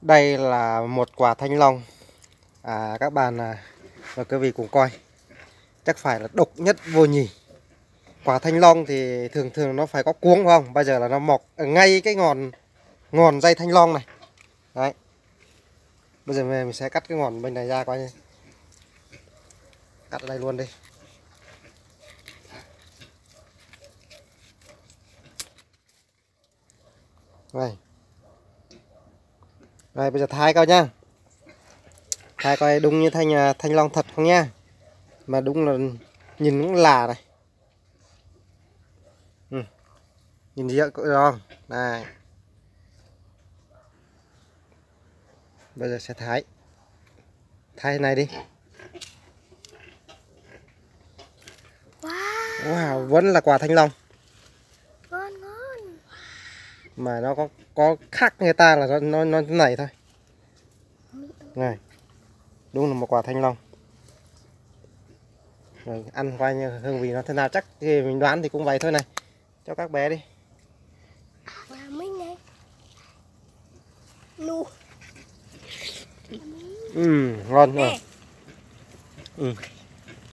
Đây là một quả thanh long. Các bạn và quý vị cùng coi. Chắc phải là độc nhất vô nhì. Quả thanh long thì thường thường nó phải có cuống phải không? Bây giờ là nó mọc ở ngay cái ngọn dây thanh long này. Đấy. Bây giờ mình sẽ cắt cái ngọn bên này ra coi như. Cắt ở đây luôn đi. Đây. Đây bây giờ thái coi nhá. Thái coi đúng như thanh long thật không nha. Mà đúng là nhìn cũng lạ này. Nhìn gì được không? Này. Bây giờ sẽ thái này đi. Wow, vẫn là quả thanh long. Ngon ngon. Mà nó có khác người ta là nó thế này thôi. Này. Đúng là một quả thanh long. Rồi ăn coi như hương vị nó thế nào, chắc thì mình đoán thì cũng vậy thôi này. Cho các bé đi. Mình này. Nu. Ngon rồi.